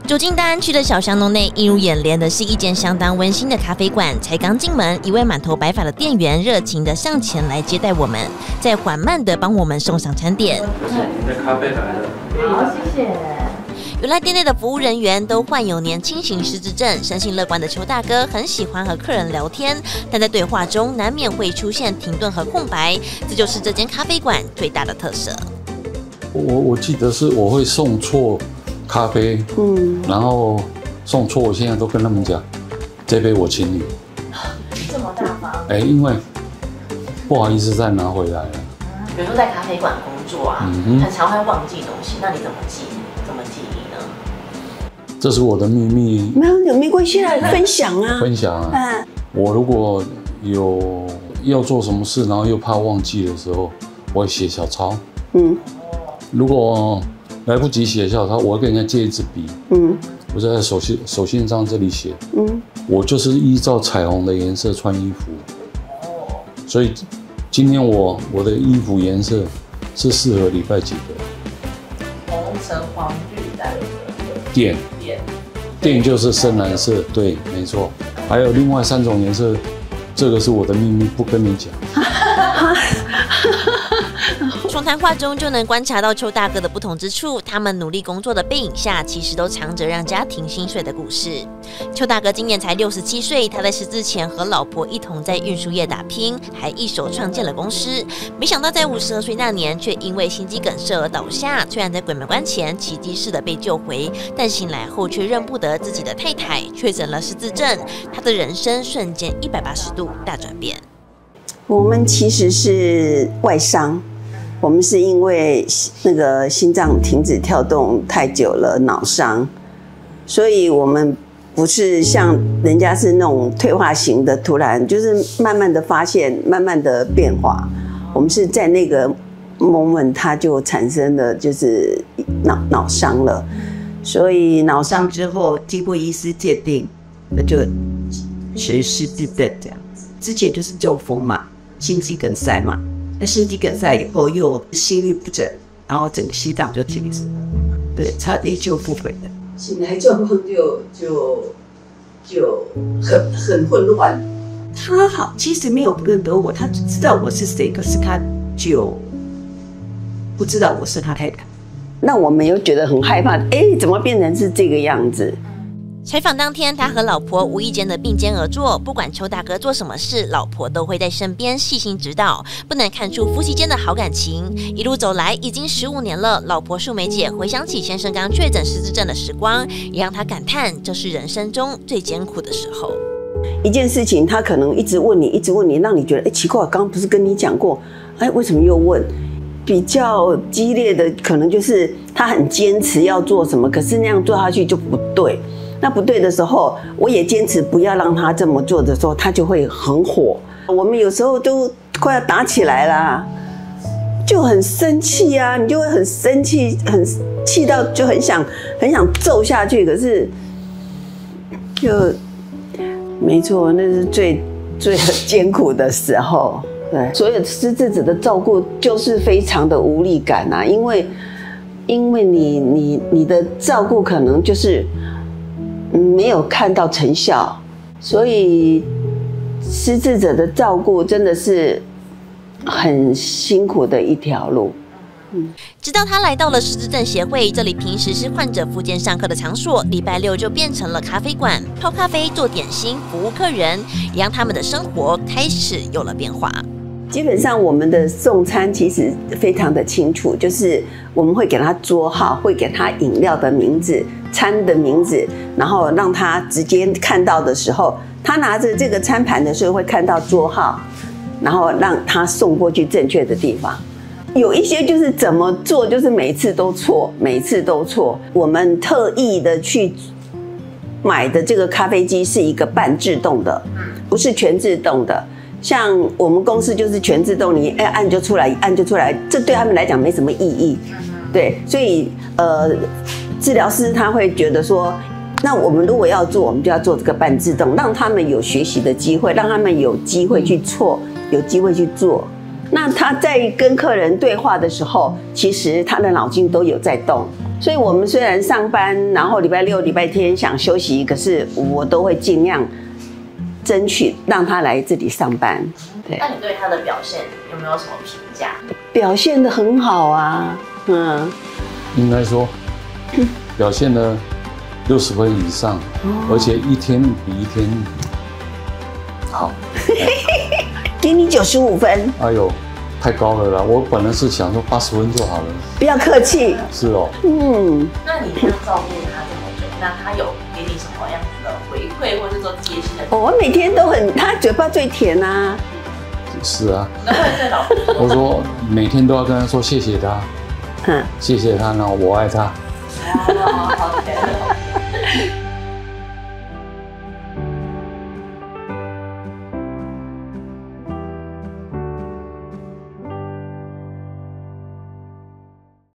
走进大安区的小巷弄内，映入眼帘的是一间相当温馨的咖啡馆。才刚进门，一位满头白发的店员热情地上前来接待我们，再缓慢地帮我们送上餐点。 你的咖啡来了， 好，谢谢。 原来店内的服务人员都患有年轻型失智症，生性乐观的邱大哥很喜欢和客人聊天，但在对话中难免会出现停顿和空白，这就是这间咖啡馆最大的特色。 我记得是我会送错咖啡，然后送错，我现在都跟他们讲，这杯我请你。 这么大方？ 因为不好意思再拿回来了。 比如说在咖啡馆工作啊，很常会忘记东西，那你怎么记忆呢？ 这是我的秘密。 没关系啦，分享啊。 分享啊。我如果有要做什么事，然后又怕忘记的时候，我会写小抄。如果来不及写小抄，我会跟人家借一支笔。我在手心上这里写。我就是依照彩虹的颜色穿衣服。所以今天我的衣服颜色是适合礼拜几的？ 红橙黄绿蓝。 靛就是深蓝色，对，没错。还有另外3种颜色，这个是我的秘密，不跟你讲。 从谈话中就能观察到邱大哥的不同之处，他们努力工作的背影下，其实都藏着让家庭心碎的故事。邱大哥今年才67岁，他在失智前和老婆一同在运输业打拼，还一手创建了公司。没想到在52岁那年，却因为心肌梗塞而倒下。虽然在鬼门关前奇迹似的被救回，但醒来后却认不得自己的太太确诊了失智症，他的人生瞬间180度大转变。 我们其实是外伤。我们是因为那个心脏停止跳动太久了，脑伤，所以我们不是像人家是那种退化型的，突然就是慢慢的发现，慢慢的变化。我们是在那个 moment 它就产生了就是脑伤了，所以脑伤之后经过医师鉴定，那就是失智症这样子。之前就是中风嘛，心肌梗塞嘛。那心肌梗塞以后又心律不整，然后整个心脏就停止，对，差点就不回的。醒来状况就很混乱。他好，其实没有认得我，他知道我是谁，可是他就不知道我是他太太。那我们又觉得很害怕，怎么变成是这个样子？ 采访当天，他和老婆无意间的并肩而坐，不管邱大哥做什么事，老婆都会在身边细心指导，不难看出夫妻间的好感情。一路走来，已经15年了。老婆树梅姐回想起先生刚确诊失智症的时光，也让她感叹这是人生中最艰苦的时候。 一件事情，他可能一直问你，让你觉得奇怪，刚刚不是跟你讲过，为什么又问？比较激烈的可能就是他很坚持要做什么，可是那样做下去就不对。那不对的时候，我也坚持不要让他这么做的时候，他就会很火。我们有时候都快要打起来啦，就很生气啊，你就会很生气，很气到就很想揍下去。可是就没错，那是最艰苦的时候。对，所有失智者的照顾就是非常的无力感啊，因为你的照顾可能就是没有看到成效，所以失智者的照顾真的是很辛苦的一条路。 直到他来到了失智症协会，这里平时是患者复健上课的场所，礼拜6就变成了咖啡馆，泡咖啡、做点心、服务客人，也让他们的生活开始有了变化。 基本上我们的送餐其实非常的清楚，就是我们会给他桌号，会给他饮料的名字、餐的名字，然后让他直接看到的时候，他拿着这个餐盘的时候会看到桌号，然后让他送过去正确的地方。有一些就是怎么做，就是每次都错。我们特意的去买的这个咖啡机是一个半自动的，不是全自动的。像我们公司就是全自动，你按就出来，按就出来，这对他们来讲没什么意义。对，所以治疗师他会觉得说，那我们如果要做，我们就要做这个半自动，让他们有学习的机会，让他们有机会去错，有机会去做。那他在跟客人对话的时候，其实他的脑筋都有在动， 所以我们虽然上班，然后礼拜六、礼拜天想休息，可是我都会尽量争取让他来这里上班。对， 那你对他的表现有没有什么评价？ 表现得很好啊， 应该说表现了60分以上，而且一天比一天好。 给你95分。 哎呦，太高了啦！我本来是想说80分就好了。 不要客气。 是哦。 那你这样照顾他这么久，那他有给你什么样子的回馈，或者说贴心的？ 我每天都很，他嘴巴最甜啊。 是啊。 那会对老婆说？ 我说每天都要跟他说谢谢他，谢谢他，然后我爱他。 哦，好甜哦。